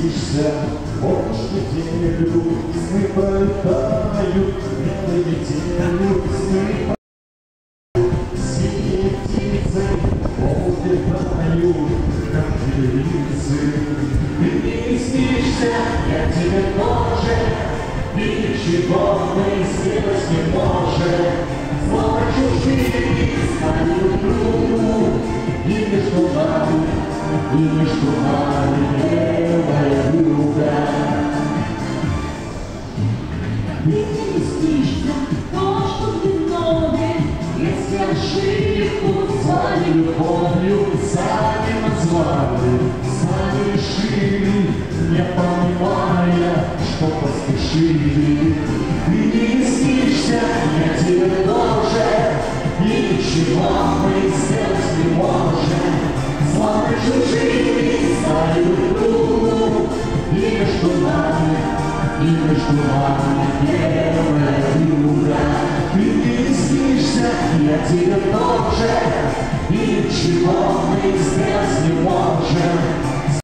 снишься, помнишь неделю, сны пролетают, белой метелью сны синие птицы улетают, как птицы. Ты не снишься, я тебе тоже, и ничего мы сделать не можем. Снова чужие стали другу, и между нами белая юга. Ты не снишься, то, что ты виновен, Если ошибку звали любовью, сами назвали, сами решили, не понимая, что поспешили. Ты не снишься, я тебе тоже, и ничего мы сделать не можем. Славы чужими стали друг другу, и между нами белая юга. Ты не снишься, я тебе тоже, и ничего мы